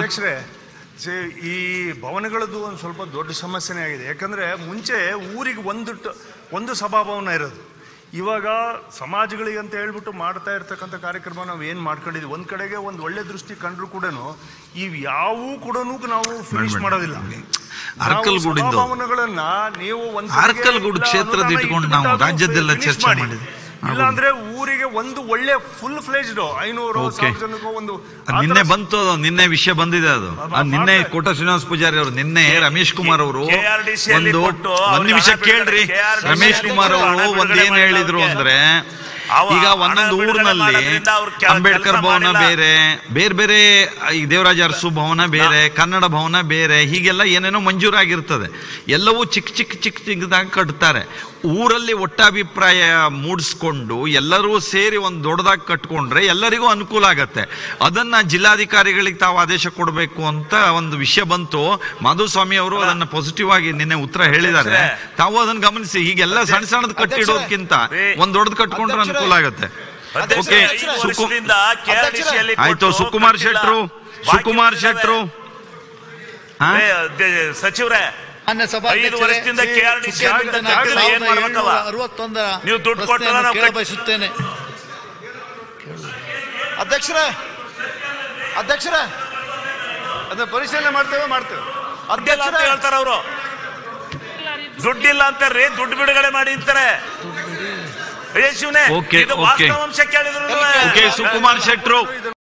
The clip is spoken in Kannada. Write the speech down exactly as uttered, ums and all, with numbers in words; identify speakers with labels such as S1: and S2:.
S1: ಅಧ್ಯಕ್ಷರೇ, ಈ ಭವನಗಳದ್ದು ಒಂದು ಸ್ವಲ್ಪ ದೊಡ್ಡ ಸಮಸ್ಯೆನೇ ಆಗಿದೆ. ಯಾಕಂದರೆ ಮುಂಚೆ ಊರಿಗೆ ಒಂದು ಒಂದು ಸಭಾಭವನ ಇರೋದು. ಇವಾಗ ಸಮಾಜಗಳಿಗೆ ಅಂತ ಹೇಳ್ಬಿಟ್ಟು ಮಾಡ್ತಾ ಇರ್ತಕ್ಕಂಥ ಕಾರ್ಯಕ್ರಮ ನಾವು ಏನು ಮಾಡ್ಕೊಂಡಿದ್ವಿ, ಒಂದು ಕಡೆಗೆ ಒಂದು ಒಳ್ಳೆ ದೃಷ್ಟಿ ಕಂಡ್ರು ಕೂಡ ಇವು ಯಾವೂ ಕೂಡ ನಾವು ಫಿನಿಶ್ ಮಾಡೋದಿಲ್ಲ. ಭವನಗಳನ್ನ ನೀವು ಒಂದು
S2: ಅರ್ಕಲ್ಗೂಡು ಕ್ಷೇತ್ರದ ಇಟ್ಕೊಂಡು ನಾವು ರಾಜ್ಯದೆಲ್ಲ ಚರ್ಚೆ ಮಾಡಿದ್ವಿ.
S1: ಇಲ್ಲಾಂದ್ರೆ ಊರಿಗೆ ಒಂದು ಒಳ್ಳೆ ಫುಲ್ ಫ್ಲೇಜ್ಡ್ ಐನೂರು ಸಾರ್ವಜನಿಕರು ಒಂದು
S2: ನಿನ್ನೆ ಬಂತು, ನಿನ್ನೆ ವಿಷಯ ಬಂದಿದೆ ಅದು. ನಿನ್ನೆ ಕೋಟ ಶ್ರೀನಿವಾಸ ಪೂಜಾರಿ ಅವರು, ನಿನ್ನೆ ರಮೇಶ್ ಕುಮಾರ್ ಅವರು ಒಂದು ಒಂದ್ ನಿಮಿಷ ಕೇಳ್ರಿ. ರಮೇಶ್ ಕುಮಾರ್ ಅವರು ಒಂದೇನ್ ಹೇಳಿದ್ರು ಅಂದ್ರೆ, ಈಗ ಒಂದೊಂದು ಊರಿನಲ್ಲಿ ಅಂಬೇಡ್ಕರ್ ಭವನ ಬೇರೆ, ಬೇರೆ ಬೇರೆ ಈ ದೇವರಾಜ ಅರಸು ಭವನ ಬೇರೆ, ಕನ್ನಡ ಭವನ ಬೇರೆ, ಹೀಗೆಲ್ಲ ಏನೇನೋ ಮಂಜೂರಾಗಿರ್ತದೆ. ಎಲ್ಲವೂ ಚಿಕ್ಕ ಚಿಕ್ಕ ಚಿಕ್ಕ ಚಿಕ್ಕದಾಗಿ ಕಟ್ತಾರೆ. ಊರಲ್ಲಿ ಒಟ್ಟಾಭಿಪ್ರಾಯ ಮೂಡಿಸ್ಕೊಂಡು ಎಲ್ಲರೂ ಸೇರಿ ಒಂದು ದೊಡ್ಡದಾಗಿ ಕಟ್ಕೊಂಡ್ರೆ ಎಲ್ಲರಿಗೂ ಅನುಕೂಲ ಆಗತ್ತೆ. ಅದನ್ನ ಜಿಲ್ಲಾಧಿಕಾರಿಗಳಿಗೆ ತಾವು ಆದೇಶ ಕೊಡಬೇಕು ಅಂತ ಒಂದು ವಿಷಯ ಬಂತು. ಮಾಧುಸ್ವಾಮಿ ಅವರು ಅದನ್ನ ಪಾಸಿಟಿವ್ ಆಗಿ ನಿನ್ನೆ ಉತ್ತರ ಹೇಳಿದ್ದಾರೆ. ತಾವು ಅದನ್ನ ಗಮನಿಸಿ. ಹೀಗೆಲ್ಲ ಸಣ್ಣ ಸಣ್ಣದ್ ಕಟ್ಟಿಡೋದಕ್ಕಿಂತ ಒಂದ್ ದೊಡ್ಡದು ಕಟ್ಕೊಂಡ್ರೆ ಅನುಕೂಲ ಆಗತ್ತೆ. ಓಕೆ, ಆಯ್ತು. ಸುಕುಮಾರ್ ಶೆಟ್ರು ಸುಕುಮಾರ್ ಶೆಟ್ರು
S3: ಸಚಿವರೇ, ಐದು ವರ್ಷದಿಂದ ನೀವು ದುಡ್ಡು ಕೊಟ್ಟಲ್ಲ ನಾವು
S4: ಬಯಸುತ್ತೇನೆ. ಅಧ್ಯಕ್ಷರೇ ಅಧ್ಯಕ್ಷರೇ
S1: ಅದನ್ನ ಪರಿಶೀಲನೆ ಮಾಡ್ತೇವೆ ಮಾಡ್ತೇವೆ
S3: ಅಧ್ಯಕ್ಷ ಹೇಳ್ತಾರ ಅವರು. ದುಡ್ಡಿಲ್ಲ ಅಂತಾರ್ರಿ, ದುಡ್ಡು ಬಿಡುಗಡೆ ಮಾಡಿ ಅಂತಾರೆ. ಶಿವನೇ, ವಾಸ್ತವಾಂಶ ಕೇಳಿದ್ರು.
S2: ಸುಕುಮಾರ್ ಶೆಟ್ರು